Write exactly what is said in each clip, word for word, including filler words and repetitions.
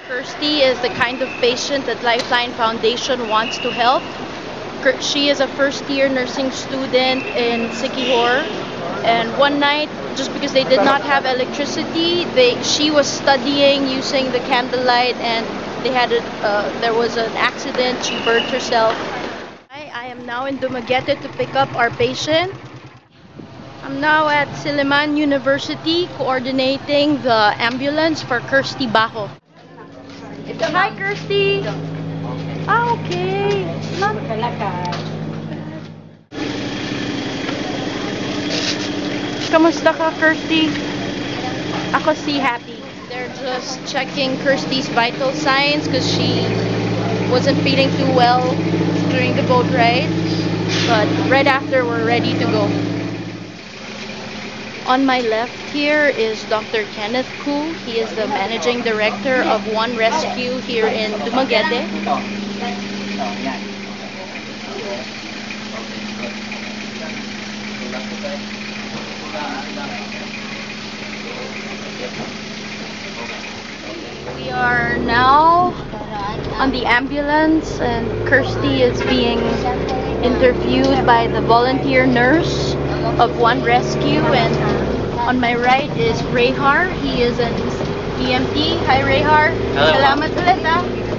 Kirsty is the kind of patient that Lifeline Foundation wants to help. She is a first-year nursing student in Siquijor, and one night, just because they did not have electricity, they she was studying using the candlelight, and they had a, uh, there was an accident. She burned herself. I, I am now in Dumaguete to pick up our patient. I'm now at Silliman University coordinating the ambulance for Kirsty Bajo. Hi, Kirsty! Ah, okay. Kamusta ka, Kirsty? Ako si Happy. They're just checking Kirsty's vital signs because she wasn't feeling too well during the boat ride. But right after, we're ready to go. On my left here is Doctor Kenneth Koo. He is the managing director of One Rescue here in Dumaguete. We are now on the ambulance, and Kirsty is being interviewed by the volunteer nurse of One Rescue, and on my right is Rayhar. He is an E M T. Hi, Rayhar. Hello. Salamat ulit, ha.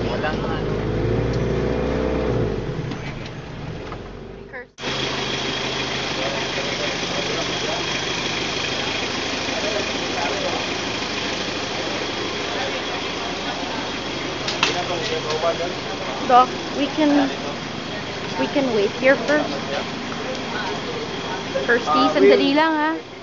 Doc, we can we can wait here first. Kirsty, sandali lang, ha.